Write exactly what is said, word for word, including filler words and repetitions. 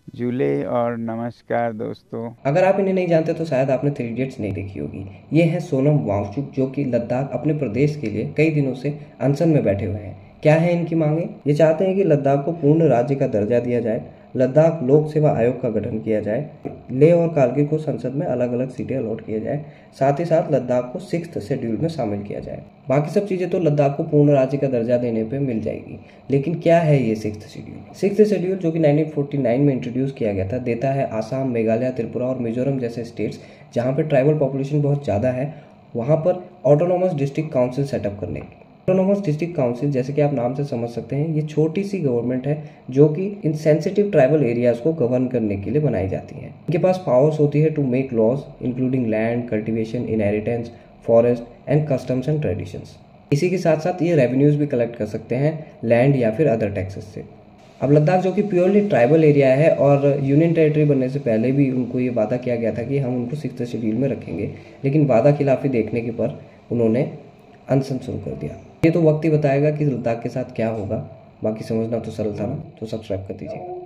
झूले और नमस्कार दोस्तों। अगर आप इन्हें नहीं जानते तो शायद आपने थ्री इडियट्स नहीं देखी होगी। ये हैं सोनम वांगचुक, जो कि लद्दाख अपने प्रदेश के लिए कई दिनों से अनशन में बैठे हुए हैं। क्या है इनकी मांगे? ये चाहते हैं कि लद्दाख को पूर्ण राज्य का दर्जा दिया जाए, लद्दाख लोक सेवा आयोग का गठन किया जाए, लेह और कारगिल को संसद में अलग अलग सीटें अलॉट किया जाए, साथ ही साथ लद्दाख को सिक्स्थ शेड्यूल में शामिल किया जाए। बाकी सब चीज़ें तो लद्दाख को पूर्ण राज्य का दर्जा देने पे मिल जाएगी, लेकिन क्या है ये सिक्स्थ शेड्यूल? सिक्स्थ शेड्यूल, जो कि नाइनटीन फोर्टी नाइन में इंट्रोड्यूस किया गया था, देता है आसाम, मेघालय, त्रिपुरा और मिजोरम जैसे स्टेट्स जहाँ पे ट्राइबल पॉपुलेशन बहुत ज़्यादा है, वहाँ पर ऑटोनोमस डिस्ट्रिक्ट काउंसिल सेटअप करने की। ऑटोनोमस डिस्ट्रिक्ट काउंसिल, जैसे कि आप नाम से समझ सकते हैं, ये छोटी सी गवर्नमेंट है जो कि इन सेंसिटिव ट्राइबल एरियाज को गवर्न करने के लिए बनाई जाती है। इनके पास पावर्स होती है to make laws including land, cultivation, inheritance, forest and customs and traditions. इसी के साथ साथ ये रेवेन्यूज भी कलेक्ट कर सकते हैं लैंड या फिर अदर टैक्सेस से। अब लद्दाख, जो कि प्योरली ट्राइबल एरिया है और यूनियन टेरिटरी बनने से पहले भी उनको ये वादा किया गया था कि हम उनको सिक्स्थ शेड्यूल में रखेंगे, लेकिन वादा खिलाफी देखने के पर उन्होंने अनशन शुरू कर दिया। ये तो वक्त ही बताएगा कि लद्दाख के साथ क्या होगा। बाकी समझना तो सरल था ना, तो सब्सक्राइब कर दीजिएगा।